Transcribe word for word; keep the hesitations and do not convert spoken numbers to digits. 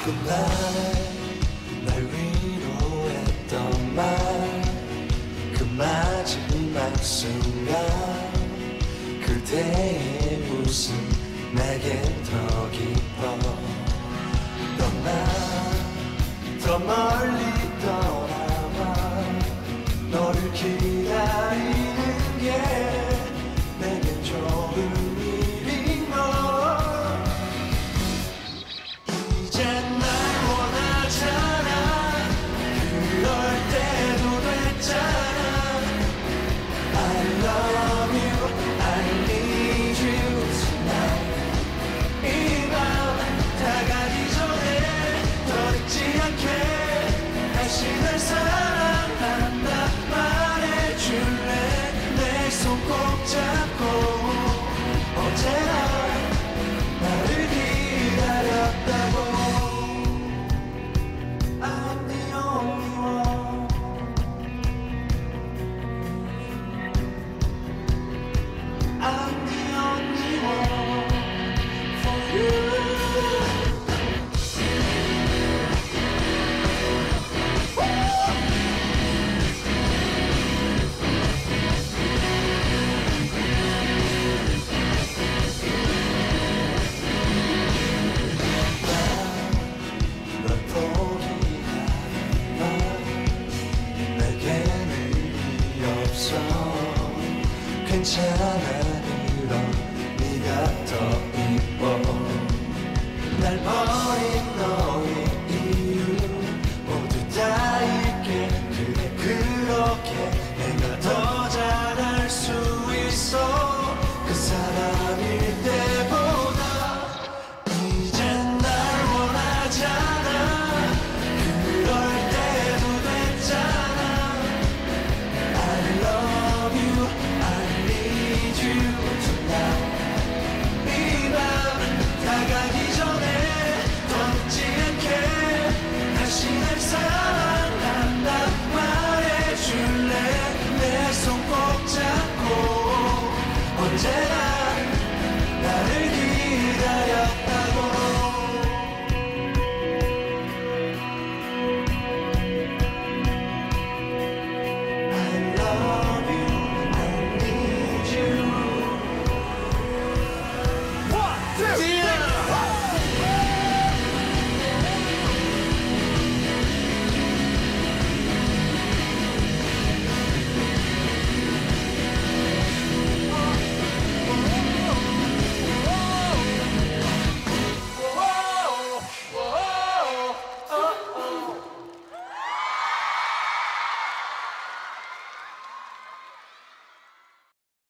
그날 날 위로했던 말, 그 마지막 순간 그대의 웃음 내겐 더 깊어. 떠나 더 멀리 떠나와 너를 기다리는 게 내겐 좋은 일인 걸. 이젠 날 원하잖아. 그럴 때도 됐잖아. I love you, I need you tonight. 이 밤 다 가기 전에 더 늦지 않게 다시 날 사랑한다 말해줄래. 내 손 꼭 잡고 언제나 나를 기다렸다고. I'm the only one. I'm the only one for you. 널 포기하는 말 내겐 의미 없어. 괜찮아 그런